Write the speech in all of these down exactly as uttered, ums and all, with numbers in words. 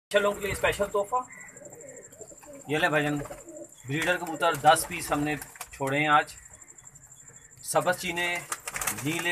चलों के लिए स्पेशल तोहफा ये ले भाईजान। ब्रीडर कबूतर दस पीस हमने छोड़े हैं आज। सबज चीने, नीले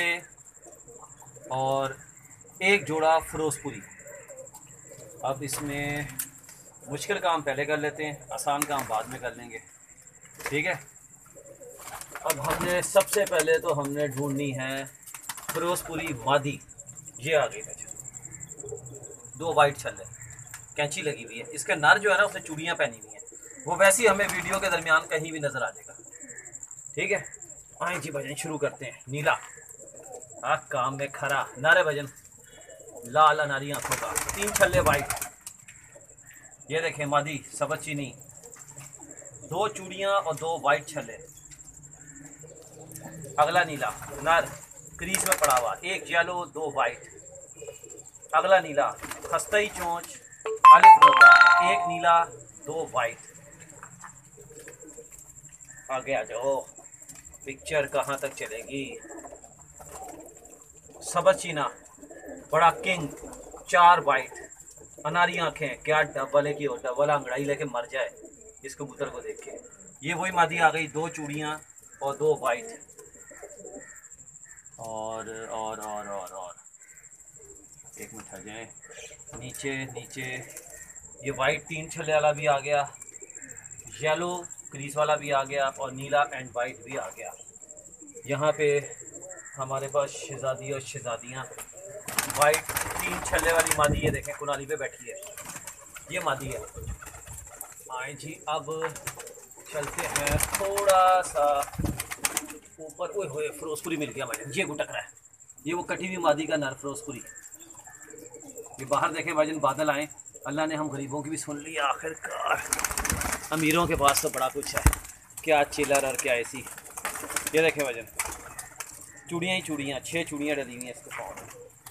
और एक जोड़ा फिरोजपुरी। अब इसमें मुश्किल काम पहले कर लेते हैं, आसान काम बाद में कर लेंगे, ठीक है। अब हमने सबसे पहले तो हमने ढूंढनी है फिरोजपुरी मादी। ये आ गई भाईजान, दो वाइट छल्ले, कैंची लगी हुई है। इसके नर जो है ना उसने चूड़ियाँ पहनी हुई हैं, वो वैसे ही हमें वीडियो के दरमियान कहीं भी नज़र आ जाएगा, ठीक है। आए जी भजन शुरू करते हैं। नीला आ काम में खरा नारे भजन, लाल अनारी आंखों का, तीन छल्ले वाइट। ये देखें मादी सबज चीनी, दो चूड़ियाँ और दो वाइट छल्ले। अगला नीला नर क्रीज में पड़ा हुआ, एक येलो दो वाइट। अगला नीला खस्तई चोंच अलिफ नोका, एक नीला दो वाइट। आगे आ जाओ, पिक्चर कहाँ तक चलेगी। सबज चीना बड़ा किंग, चार वाइट, अनारी आंखें, क्या डबल है की हो, डबल अंगड़ाई लेके मर जाए इस कबूतर को देख के। ये वही मादी आ गई, दो चूड़ियाँ और दो वाइट। और और और और और एक मिनट आ जाए, नीचे नीचे ये वाइट तीन छल्ले वाला भी आ गया, येलो क्रीज वाला भी आ गया और नीला एंड वाइट भी आ गया। यहाँ पे हमारे पास शहजादी और शहजादियाँ। वाइट तीन छल्ले वाली मादी, ये देखें कुनाली पे बैठी है, ये मादी है। आए जी अब चलते हैं थोड़ा सा ऊपर। ओए होए फिरोजपुरी मिल गया भाई, ये गुटक रहा है, ये वो कटी हुई मादी का नर फिरोजपुरी। ये बाहर देखें भाईजान, बादल आए, अल्लाह ने हम गरीबों की भी सुन ली आखिरकार। अमीरों के पास तो बड़ा कुछ है, क्या चिलर और क्या एसी। ये देखें भाईजान, चूड़ियाँ ही चूड़ियाँ, छः चूड़ियाँ डली हुई हैं इसके पाँव में।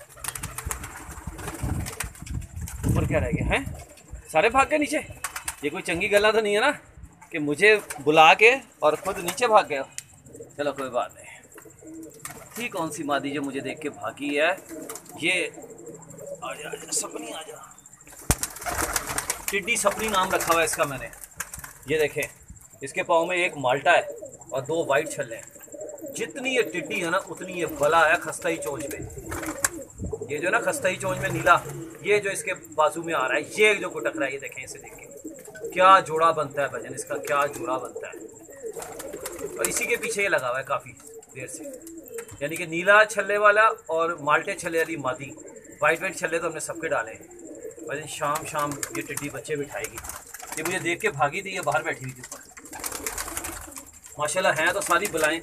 ऊपर क्या रह गया है, सारे भाग गए नीचे। ये कोई चंगी गला तो नहीं है ना कि मुझे बुला के और खुद नीचे भाग गया। चलो कोई बात नहीं। थी कौन सी मादी जो मुझे देख के भागी है, ये आजा आजा सपनी आजा। टिड्डी सपनी नाम रखा हुआ है इसका मैंने। ये देखें, इसके पाँव में एक माल्टा है और दो वाइट छल्ले हैं। जितनी ये टिड्डी है ना उतनी ये बला है खस्ताई चोंच पे। ये जो ना खस्ताई चोंच में नीला, ये जो इसके बाजू में आ रहा है, ये जो गुटक रहा है, ये देखें इसे देख के क्या जोड़ा बनता है भजन, इसका क्या जोड़ा बनता है। और इसी के पीछे ये लगा हुआ है काफ़ी देर से, यानी कि नीला छल्ले वाला और माल्टे छल्ले वाली मादी। वाइट वाइट छल्ले तो हमने सबके डाले हैं। वैसे शाम शाम ये टिड्डी बच्चे बिठाएगी। ये मुझे देख के भागी थी, ये बाहर बैठी हुई थी ऊपर। माशाल्लाह हैं तो सारी बुलाएं।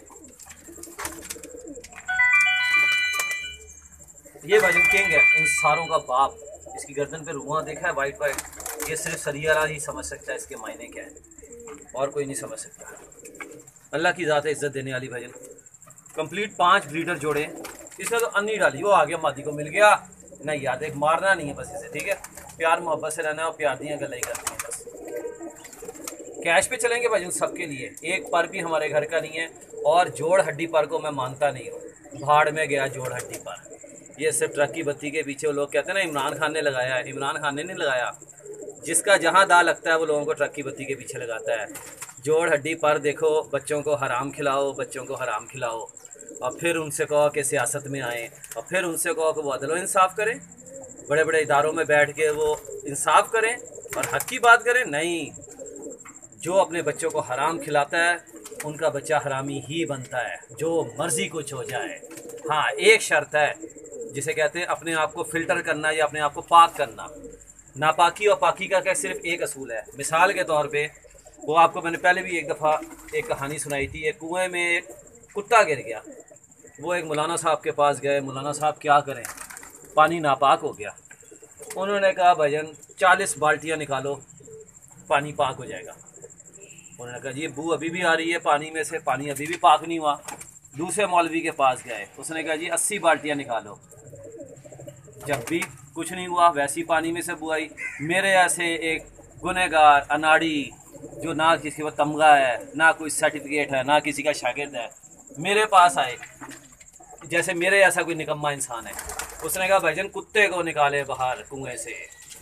ये भाईजान किंग है, इन सारों का बाप। इसकी गर्दन पे रुआं देखा है वाइट वाइट। ये सिर्फ सरियाला ही समझ सकता है इसके मायने क्या है, और कोई नहीं समझ सकता। अल्लाह की ज़ात है इज्जत देने वाली भाईजान। कंप्लीट पाँच ब्रीडर जोड़े, इसने तो अन्नी डाली, वो आ गया मादी को मिल गया। नहीं यार देख, मारना नहीं है बस इसे, ठीक है। प्यार मोहब्बत से रहना है और प्यार दियाँ गलाई करनी है बस। कैश पे चलेंगे भाई सबके लिए, एक पर भी हमारे घर का नहीं है। और जोड़ हड्डी पर को मैं मानता नहीं हूँ, भाड़ में गया जोड़ हड्डी पर। ये सिर्फ ट्रक की बत्ती के पीछे वो लोग कहते हैं ना इमरान खान ने लगाया है। इमरान खान ने नहीं लगाया, जिसका जहाँ दाल लगता है वो लोगों को ट्रक की बत्ती के पीछे लगाता है। जोड़ हड्डी पर देखो, बच्चों को हराम खिलाओ, बच्चों को हराम खिलाओ, और फिर उनसे कहो कि सियासत में आएँ, और फिर उनसे कहो कि वो अदल इंसाफ करें, बड़े बड़े इदारों में बैठ के वो इंसाफ करें और हक की बात करें। नहीं, जो अपने बच्चों को हराम खिलाता है उनका बच्चा हरामी ही बनता है, जो मर्ज़ी कुछ हो जाए। हाँ, एक शर्त है जिसे कहते हैं अपने आप को फ़िल्टर करना या अपने आप को पाक करना। नापाकी और पाकी का क्या सिर्फ एक असूल है। मिसाल के तौर पे, वो आपको मैंने पहले भी एक दफ़ा एक कहानी सुनाई थी। एक कुएँ में एक कुत्ता गिर गया, वो एक मौलाना साहब के पास गए। मौलाना साहब क्या करें, पानी नापाक हो गया। उन्होंने कहा भजन चालीस बाल्टियाँ निकालो, पानी पाक हो जाएगा। उन्होंने कहा जी बू अभी भी आ रही है पानी में से, पानी अभी भी पाक नहीं हुआ। दूसरे मौलवी के पास गए, उसने कहा जी अस्सी बाल्टियाँ निकालो। जब भी कुछ नहीं हुआ, वैसी पानी में से बू आई। मेरे ऐसे एक गुनहगार अनाड़ी जो ना किसी को तमगा है, ना कोई सर्टिफिकेट है, ना किसी का शागिर्द है, मेरे पास आए जैसे मेरे ऐसा कोई निकम्मा इंसान है। उसने कहा भाईजान कुत्ते को निकाले बाहर कुएं से।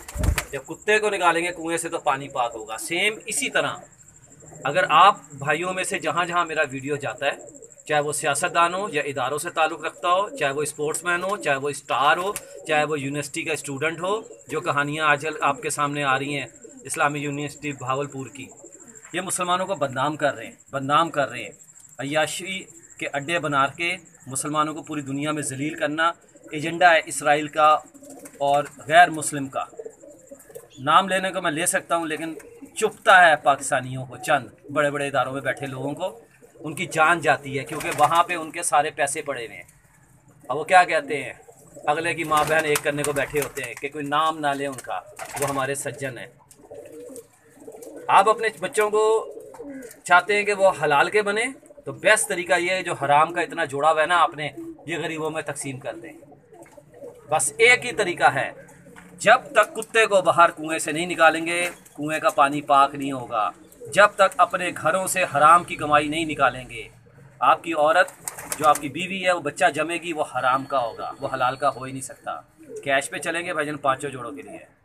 जब कुत्ते को निकालेंगे कुएं से तो पानी पाक होगा। सेम इसी तरह अगर आप भाइयों में से जहाँ जहाँ मेरा वीडियो जाता है, चाहे वो सियासतदान हो या इदारों से ताल्लुक़ रखता हो, चाहे वो स्पोर्ट्समैन हो, चाहे वो स्टार हो, चाहे वो यूनिवर्सिटी का स्टूडेंट हो, जो कहानियाँ आजकल आपके सामने आ रही हैं इस्लामी यूनिवर्सिटी भावलपुर की, ये मुसलमानों को बदनाम कर रहे हैं बदनाम कर रहे हैं अय्याशी के अड्डे बना के मुसलमानों को पूरी दुनिया में जलील करना एजेंडा है इसराइल का और गैर मुस्लिम का। नाम लेने को मैं ले सकता हूँ, लेकिन चुपता है पाकिस्तानियों को, चंद बड़े बड़े इदारों में बैठे लोगों को उनकी जान जाती है, क्योंकि वहाँ पे उनके सारे पैसे पड़े हुए हैं। अब वो क्या कहते हैं, अगले की माँ बहन एक करने को बैठे होते हैं कि कोई नाम ना ले उनका, वो हमारे सज्जन हैं। आप अपने बच्चों को चाहते हैं कि वो हलाल के बने, तो बेस्ट तरीका ये है जो हराम का इतना जोड़ा हुआ है ना आपने, ये गरीबों में तकसीम कर दें। बस एक ही तरीका है, जब तक कुत्ते को बाहर कुएं से नहीं निकालेंगे कुएं का पानी पाक नहीं होगा। जब तक अपने घरों से हराम की कमाई नहीं निकालेंगे, आपकी औरत जो आपकी बीवी है वो बच्चा जमेगी वो हराम का होगा, वो हलाल का हो ही नहीं सकता। कैश पे चलेंगे भाईजान पाँचों जोड़ों के लिए।